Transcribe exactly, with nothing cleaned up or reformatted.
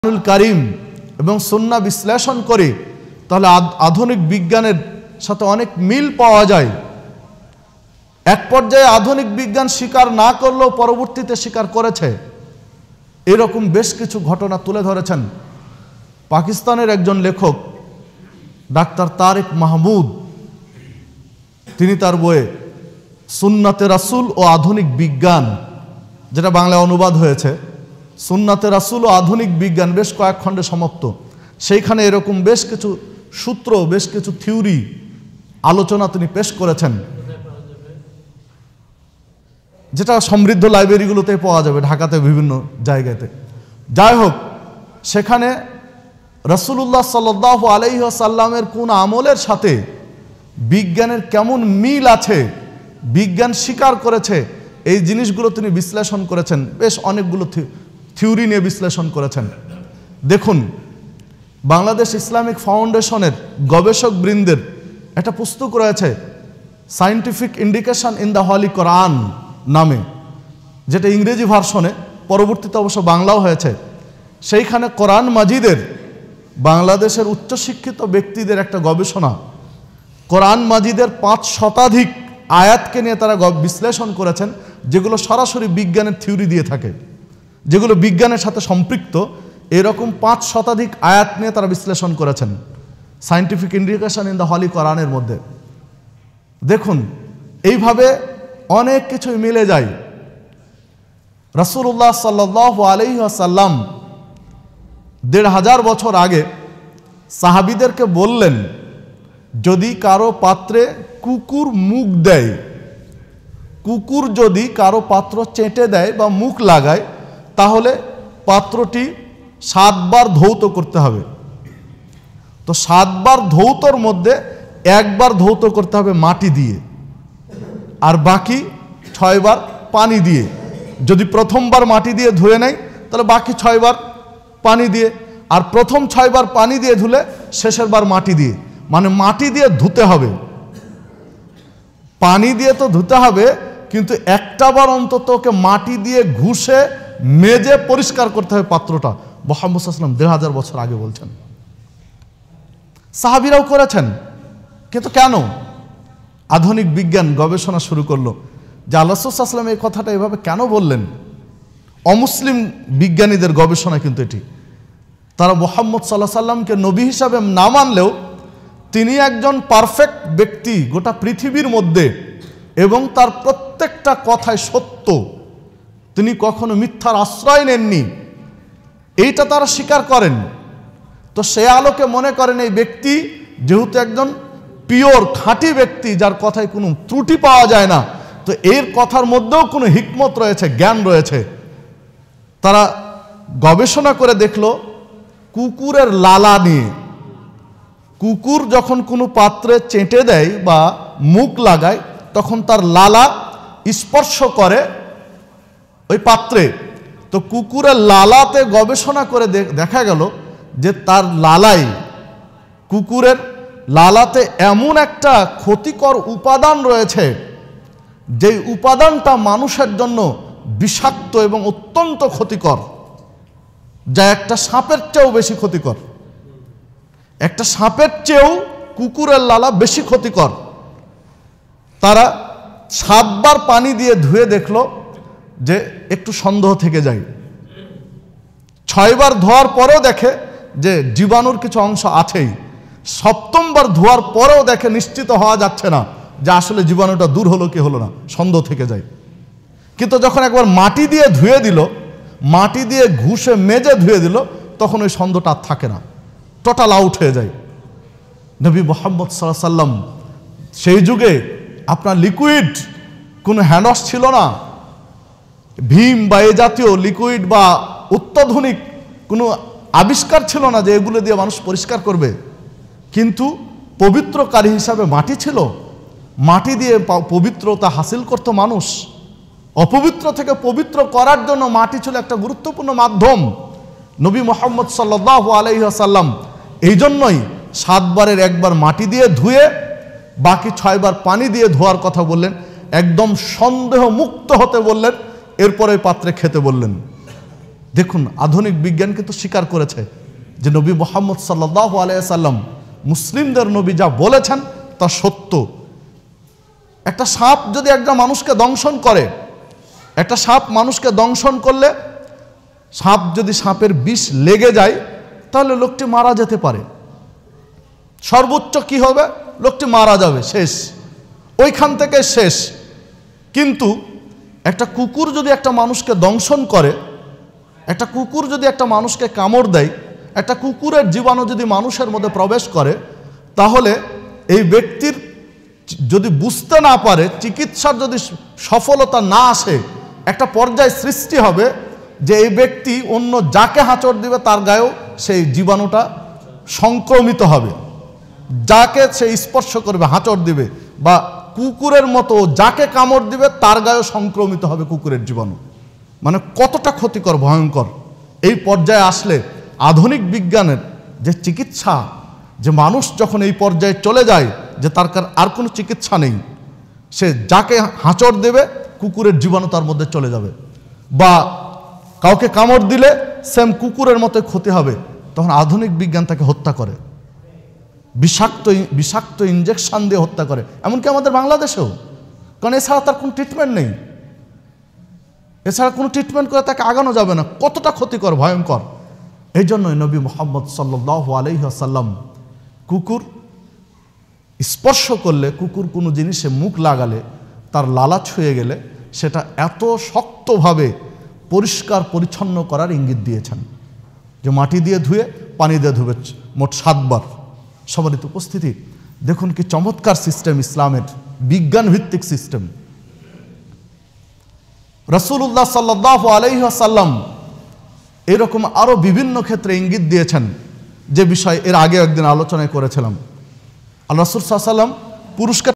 কারিম এবং সুন্নাহ বিশ্লেষণ করে তাহলে আধুনিক বিজ্ঞানের সাথে অনেক মিল পাওয়া যায়। এক পর্যায়ে আধুনিক বিজ্ঞান স্বীকার না করলেও পরবর্তীতে স্বীকার করেছে। এরকম বেশ কিছু ঘটনা তুলে ধরেছেন পাকিস্তানের একজন লেখক ডাক্তার তারিক মাহমুদ। তিনি তার বইয়ে সুন্নাতে রাসূল ও আধুনিক বিজ্ঞান, যেটা বাংলায় অনুবাদ হয়েছে সুন্নাতে রাসূল ও আধুনিক বিজ্ঞান, বেশ কয়েক খণ্ডে সমাপ্ত। সেইখানে এরকম বেশ কিছু সূত্র, বেশ কিছু থিওরি আলোচনা তিনি পেশ করেছেন, যেটা সমৃদ্ধ লাইব্রেরিগুলোতে পাওয়া যাবে, ঢাকাতে বিভিন্ন জায়গাতে। যাই হোক, সেখানে রাসূলুল্লাহ সাল্লাল্লাহু আলাইহি ওয়াসাল্লামের কোন আমলের সাথে বিজ্ঞানের কেমন মিল আছে, বিজ্ঞান স্বীকার করেছে, এই জিনিসগুলো তিনি বিশ্লেষণ করেছেন। বেশ অনেকগুলো থিওরি নিয়ে বিশ্লেষণ করেছেন। দেখুন, বাংলাদেশ ইসলামিক ফাউন্ডেশনের গবেষক বৃন্দের একটা পুস্তক রয়েছে scientific indication in the holy Quran নামে, যেটা ইংরেজি ভার্সনে, পরবর্তীতে অবশ্য বাংলাও হয়েছে। সেইখানে কোরআন মাজিদের বাংলাদেশের উচ্চশিক্ষিত ব্যক্তিদের একটা গবেষণা, কোরআন মাজিদের পাঁচ শতাধিক আয়াতকে নিয়ে তারা বিশ্লেষণ করেছেন, যেগুলো সরাসরি বিজ্ঞানের থিওরি দিয়ে থাকে, যেগুলো বিজ্ঞানের সাথে সম্পৃক্ত। এরকম পাঁচ শতাধিক আয়াত নিয়ে তারা বিশ্লেষণ করেছেন scientific indication in the holy কোরআনের মধ্যে। দেখুন, এইভাবে অনেক কিছুই মিলে যায়। রাসূলুল্লাহ সাল্লাল্লাহু আলাইহি ওয়াসাল্লাম দেড় হাজার বছর আগে সাহাবীদেরকে বললেন, যদি কারো পাত্রে কুকুর মুখ দেয়, কুকুর যদি কারো পাত্র চেটে দেয় বা মুখ লাগায়, তাহলে পাত্রটি সাতবার ধৌত করতে হবে। তো সাতবার ধৌতর মধ্যে একবার ধৌত করতে হবে মাটি দিয়ে, আর বাকি ছয়বার পানি দিয়ে। যদি প্রথমবার মাটি দিয়ে ধুয়ে নেয়, তাহলে বাকি ছয়বার পানি দিয়ে, আর প্রথম ছয়বার পানি দিয়ে ধুলে শেষের বার মাটি দিয়ে। মানে মাটি দিয়ে ধুতে হবে, পানি দিয়ে তো ধুতে হবে, কিন্তু একটা বার অন্তত ওকে মাটি দিয়ে ঘুষে মেজে পরিষ্কার করতে হবে পাত্রটা। মুহাম্মদ সাল্লাল্লাহু আলাইহি ওয়াসাল্লাম দেড় হাজার বছর আগে বলছেন, সাহাবীরাও করেছেন। কিন্তু কেন আধুনিক বিজ্ঞান গবেষণা শুরু করলো যে আল্লাহ রাসূল সাল্লাল্লাহু আলাইহি ওয়াসাল্লাম এই কথাটা এভাবে কেন বললেন? অমুসলিম বিজ্ঞানীদের গবেষণা কিন্তু এটি। তারা মুহাম্মদ সাল্লাল্লাহু আলাইহি ওয়াসাল্লামকে নবী হিসাবে না মানলেও তিনি একজন পারফেক্ট ব্যক্তি গোটা পৃথিবীর মধ্যে, এবং তার প্রত্যেকটা কথাই সত্য, তিনি কখনো মিথ্যার আশ্রয় নেননি, এইটা তারা স্বীকার করেন। তো সে আলোকে মনে করেন এই ব্যক্তি যেহেতু একজন পিওর খাঁটি ব্যক্তি, যার কথায় কোনো ত্রুটি পাওয়া যায় না, তো এর কথার মধ্যেও কোনো হিকমত রয়েছে, জ্ঞান রয়েছে। তারা গবেষণা করে দেখলো কুকুরের লালা নিয়ে। কুকুর যখন কোনো পাত্রে চেটে দেয় বা মুখ লাগায়, তখন তার লালা স্পর্শ করে ওই পাত্রে। তো কুকুরের লালাতে গবেষণা করে দেখা গেল যে তার লালাই, কুকুরের লালাতে এমন একটা ক্ষতিকর উপাদান রয়েছে, যেই উপাদানটা মানুষের জন্য বিষাক্ত এবং অত্যন্ত ক্ষতিকর, যা একটা সাপের চেয়েও বেশি ক্ষতিকর। একটা সাপের চেয়েও কুকুরের লালা বেশি ক্ষতিকর। তারা সাতবার পানি দিয়ে ধুয়ে দেখলো যে একটু সন্দেহ থেকে যায়। ছয়বার ধোয়ার পরেও দেখে যে জীবাণুর কিছু অংশ আছেই। সপ্তমবার ধোয়ার পরেও দেখে নিশ্চিত হওয়া যাচ্ছে না যে আসলে জীবাণুটা দূর হলো কি হলো না, সন্দেহ থেকে যায়। কিন্তু যখন একবার মাটি দিয়ে ধুয়ে দিল, মাটি দিয়ে ঘুষে মেজে ধুয়ে দিল, তখন ওই সন্দেহটা আর থাকে না, টোটাল আউট হয়ে যায়। নবী মুহাম্মদ সাল্লাল্লাহু আলাইহি ওয়াসাল্লাম সেই যুগে আপনার লিকুইড কোনো হ্যান্ডওয়াশ ছিল না, ভীম বা এ জাতীয় লিকুইড বা অত্যাধুনিক কোনো আবিষ্কার ছিল না যে এগুলো দিয়ে মানুষ পরিষ্কার করবে। কিন্তু পবিত্রকারী হিসাবে মাটি ছিল, মাটি দিয়ে পবিত্রতা হাসিল করত মানুষ। অপবিত্র থেকে পবিত্র করার জন্য মাটি ছিল একটা গুরুত্বপূর্ণ মাধ্যম। নবী মুহাম্মদ সাল্লাল্লাহু আলাইহি ওয়াসাল্লাম এই জন্যই সাতবারের একবার মাটি দিয়ে ধুয়ে বাকি ছয়বার পানি দিয়ে ধোয়ার কথা বললেন, একদম সন্দেহ মুক্ত হতে বললেন, এরপরে পাত্রে খেতে বললেন। দেখুন আধুনিক বিজ্ঞান কিন্তু স্বীকার করেছে যে নবী মুহাম্মদ সাল্লাল্লাহু আলাইহি সাল্লাম মুসলিমদের নবী যা বলেছেন তা সত্য। একটা সাপ যদি একটা মানুষকে দংশন করে, একটা সাপ মানুষকে দংশন করলে সাপ যদি সাপের বিষ লেগে যায় তাহলে লোকটি মারা যেতে পারে, সর্বোচ্চ কি হবে, লোকটি মারা যাবে, শেষ, ওইখান থেকে শেষ। কিন্তু একটা কুকুর যদি একটা মানুষকে দংশন করে, একটা কুকুর যদি একটা মানুষকে কামড় দেয়, একটা কুকুরের জীবাণু যদি মানুষের মধ্যে প্রবেশ করে, তাহলে এই ব্যক্তির যদি বুঝতে না পারে, চিকিৎসার যদি সফলতা না আসে, একটা পর্যায় সৃষ্টি হবে যে এই ব্যক্তি অন্য যাকে হাঁচড় দিবে তার গায়েও সেই জীবাণুটা সংক্রমিত হবে, যাকে সে স্পর্শ করবে, হাঁচড় দিবে বা কুকুরের মতো যাকে কামড় দিবে তার গায়েও সংক্রমিত হবে কুকুরের জীবাণু। মানে কতটা ক্ষতিকর, ভয়ঙ্কর। এই পর্যায়ে আসলে আধুনিক বিজ্ঞানের যে চিকিৎসা, যে মানুষ যখন এই পর্যায়ে চলে যায় যে তার আর কোনো চিকিৎসা নেই, সে যাকে হাঁচড় দেবে কুকুরের জীবাণু তার মধ্যে চলে যাবে, বা কাউকে কামড় দিলে সেম কুকুরের মতো ক্ষতি হবে, তখন আধুনিক বিজ্ঞান তাকে হত্যা করে, বিষাক্ত বিষাক্ত ইঞ্জেকশন দিয়ে হত্যা করে, এমনকি আমাদের বাংলাদেশেও। কারণ এছাড়া তার কোনো ট্রিটমেন্ট নেই, এছাড়া কোনো ট্রিটমেন্ট করে তাকে আগানো যাবে না। কতটা ক্ষতিকর, ভয়ঙ্কর। এই জন্যই নবী মুহাম্মদ সাল্লাল্লাহু আলাইহি ওয়াসাল্লাম কুকুর স্পর্শ করলে, কুকুর কোনো জিনিসে মুখ লাগালে, তার লালা ছুঁয়ে গেলে সেটা এত শক্তভাবে পরিষ্কার পরিচ্ছন্ন করার ইঙ্গিত দিয়েছেন যে মাটি দিয়ে ধুয়ে পানি দিয়ে ধুবে, মোট সাতবার। সবারই উপস্থিতি, দেখুন কি চমৎকার সিস্টেম ইসলামের, বিজ্ঞান ভিত্তিক সিস্টেম। রাসূলুল্লাহ সাল্লাল্লাহু আলাইহি ওয়াসাল্লাম এরকম আরো বিভিন্ন ক্ষেত্রে ইঙ্গিত দিয়েছেন, যে বিষয় এর আগে একদিন আলোচনায় করেছিলাম। আল্লাহ রাসূল সাল্লাল্লাহু আলাইহি ওয়াসাল্লাম পুরস্কার